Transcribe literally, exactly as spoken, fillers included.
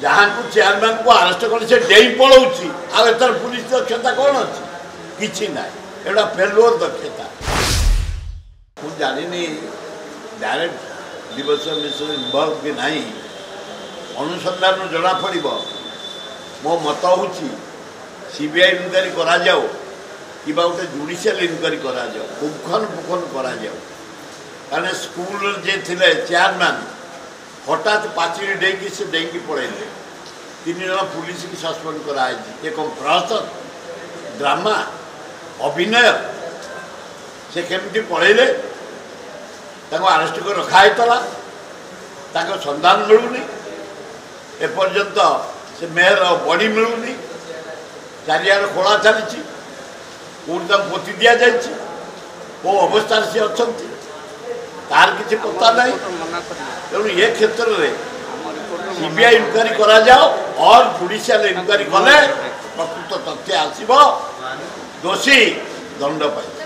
जहाँ को चेयरमैन को अरेस्ट कर से डेई पलाऊँगी आर पुलिस दक्षता कौन अच्छी किसी ना एटा फेलुअर दक्षता मुझे जानी डायरेक्ट दिवस मिश्र इनवल्व कि ना अनुसंधान जना पड़ मो मत हूँ सीबीआई इनक्वारी करा जाओ कि गोटे जुडिशियल इनक्वारी करा जाओ पुखन पुखन करा जाओ कारण स्कूल जे थिले चेयरमैन हठात पाचेरी डेकी से डेकी पड़े तीन जन पुलिस की सस्पेंड कराई ये कौन प्रहसन ड्रामा अभिनय से केमती पड़े अरेस्ट कर रखाई संधान मिलूनी एपर्यंत से मेयर बड़ी मिलूनी चारियार खोला चली कौटी पोति दि जाए कौ अवस्था सी अच्छा तार किसी पता नहीं तेणु ये क्षेत्र में सीबीआई इनक्वारी करा जाओ और जुडिशियल इनक्वारी कले प्रकृत तथ्य आसब दोषी दंड पाए।